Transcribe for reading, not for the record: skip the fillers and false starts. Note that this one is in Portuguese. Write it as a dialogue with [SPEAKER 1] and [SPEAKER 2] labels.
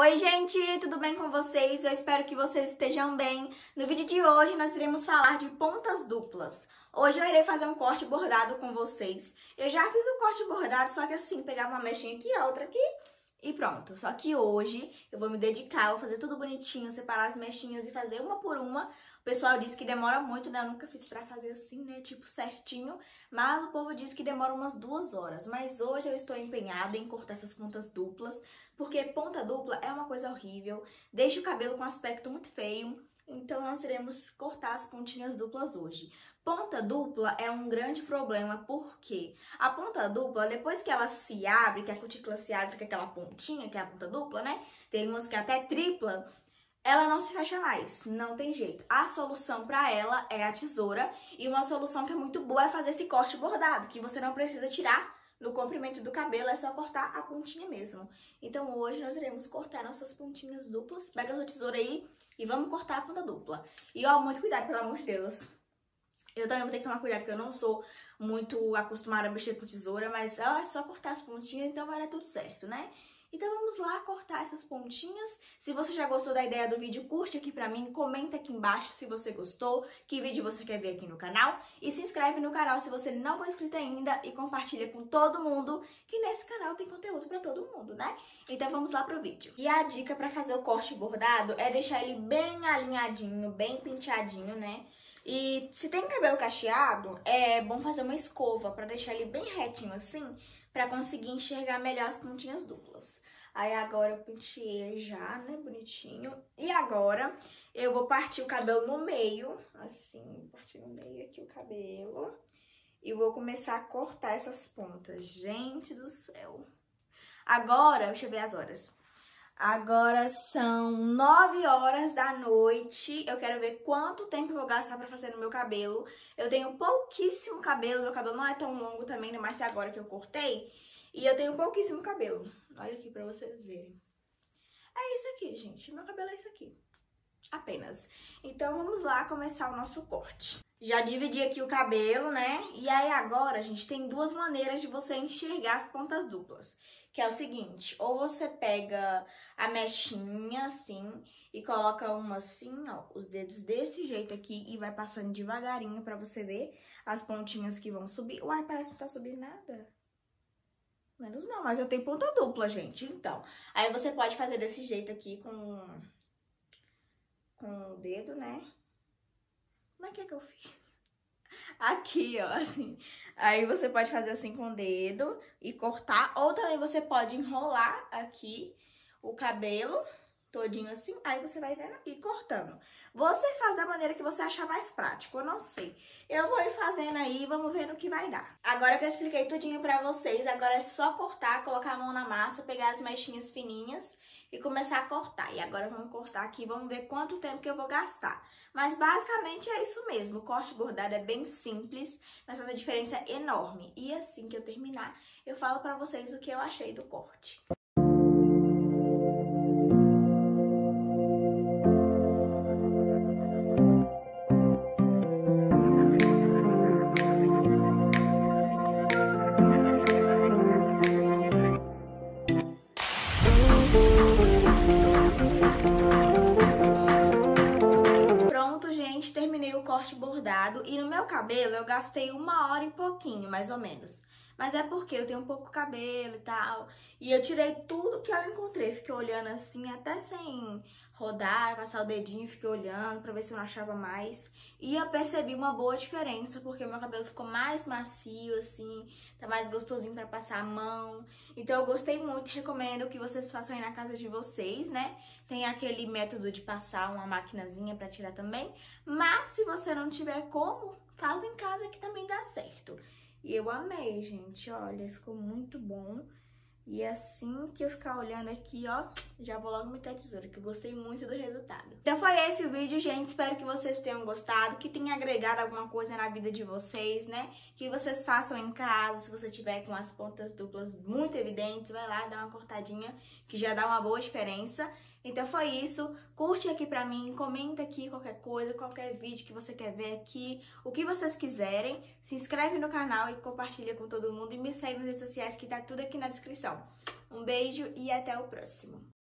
[SPEAKER 1] Oi gente, tudo bem com vocês? Eu espero que vocês estejam bem. No vídeo de hoje nós iremos falar de pontas duplas. Hoje eu irei fazer um corte bordado com vocês. Eu já fiz o corte bordado, só que assim, pegava uma mechinha aqui, a outra aqui e pronto. Só que hoje eu vou me dedicar, vou fazer tudo bonitinho, separar as mechinhas e fazer uma por uma. O pessoal disse que demora muito, né? Eu nunca fiz pra fazer assim, né? Tipo, certinho. Mas o povo disse que demora umas 2 horas. Mas hoje eu estou empenhada em cortar essas pontas duplas, porque ponta dupla é uma coisa horrível, deixa o cabelo com aspecto muito feio. Então nós iremos cortar as pontinhas duplas hoje. Ponta dupla é um grande problema, porque a ponta dupla, depois que ela se abre, que a cutícula se abre, fica aquela pontinha, que é a ponta dupla, né? Tem umas que é até tripla, ela não se fecha mais, não tem jeito. A solução pra ela é a tesoura, e uma solução que é muito boa é fazer esse corte bordado, que você não precisa tirar no comprimento do cabelo, é só cortar a pontinha mesmo. Então hoje nós iremos cortar nossas pontinhas duplas. Pega a sua tesoura aí e vamos cortar a ponta dupla. E ó, muito cuidado, pelo amor de Deus. Eu também vou ter que tomar cuidado, porque eu não sou muito acostumada a mexer com tesoura, mas ó, é só cortar as pontinhas, então vai dar tudo certo, né? Então vamos lá cortar essas pontinhas. Se você já gostou da ideia do vídeo, curte aqui pra mim, comenta aqui embaixo se você gostou, que vídeo você quer ver aqui no canal. E se inscreve no canal se você não for inscrito ainda e compartilha com todo mundo, que nesse canal tem conteúdo pra todo mundo, né? Então vamos lá pro vídeo. E a dica pra fazer o corte bordado é deixar ele bem alinhadinho, bem penteadinho, né? E se tem cabelo cacheado, é bom fazer uma escova pra deixar ele bem retinho assim, pra conseguir enxergar melhor as pontinhas duplas. Aí agora eu penteei já, né, bonitinho. E agora eu vou partir o cabelo no meio, assim, partir no meio aqui o cabelo. E vou começar a cortar essas pontas. Gente do céu. Agora, deixa eu ver as horas. Agora são 9 horas da noite. Eu quero ver quanto tempo eu vou gastar pra fazer no meu cabelo. Eu tenho pouquíssimo cabelo, meu cabelo não é tão longo também, ainda mais se agora que eu cortei. E eu tenho pouquíssimo cabelo. Olha aqui pra vocês verem. É isso aqui, gente. Meu cabelo é isso aqui. Apenas. Então vamos lá começar o nosso corte. Já dividi aqui o cabelo, né? E aí agora, gente, tem 2 maneiras de você enxergar as pontas duplas. Que é o seguinte, ou você pega a mechinha assim e coloca uma assim, ó, os dedos desse jeito aqui e vai passando devagarinho pra você ver as pontinhas que vão subir. Uai, parece que não tá subindo nada. Menos mal, mas eu tenho ponta dupla, gente, então. Aí você pode fazer desse jeito aqui com o dedo, né? Como é que eu fiz? Aqui, ó, assim. Aí você pode fazer assim com o dedo e cortar. Ou também você pode enrolar aqui o cabelo todinho assim. Aí você vai vendo e cortando. Você faz da maneira que você achar mais prático, eu não sei. Eu vou ir fazendo aí e vamos ver no que vai dar. Agora que eu expliquei tudinho pra vocês, agora é só cortar, colocar a mão na massa, pegar as mechinhas fininhas e começar a cortar. E agora vamos cortar aqui, vamos ver quanto tempo que eu vou gastar. Mas basicamente é isso mesmo, o corte bordado é bem simples, mas faz uma diferença enorme. E assim que eu terminar, eu falo pra vocês o que eu achei do corte. Terminei o corte bordado e no meu cabelo eu gastei 1 hora e pouquinho, mais ou menos. Mas é porque eu tenho pouco cabelo e tal. E eu tirei tudo que eu encontrei. Fiquei olhando assim, até sem rodar, passar o dedinho, fiquei olhando pra ver se eu não achava mais. E eu percebi uma boa diferença, porque meu cabelo ficou mais macio, assim, tá mais gostosinho pra passar a mão. Então eu gostei muito, recomendo que vocês façam aí na casa de vocês, né? Tem aquele método de passar uma maquinazinha pra tirar também. Mas se você não tiver como, faz em casa que também dá certo. E eu amei, gente, olha, ficou muito bom. E assim que eu ficar olhando aqui, ó, já vou logo meter a tesoura, que eu gostei muito do resultado. Então foi esse o vídeo, gente. Espero que vocês tenham gostado, que tenha agregado alguma coisa na vida de vocês, né? Que vocês façam em casa, se você tiver com as pontas duplas muito evidentes, vai lá, dá uma cortadinha, que já dá uma boa diferença. Então foi isso, curte aqui pra mim, comenta aqui qualquer coisa, qualquer vídeo que você quer ver aqui, o que vocês quiserem, se inscreve no canal e compartilha com todo mundo e me segue nas redes sociais que tá tudo aqui na descrição. Um beijo e até o próximo.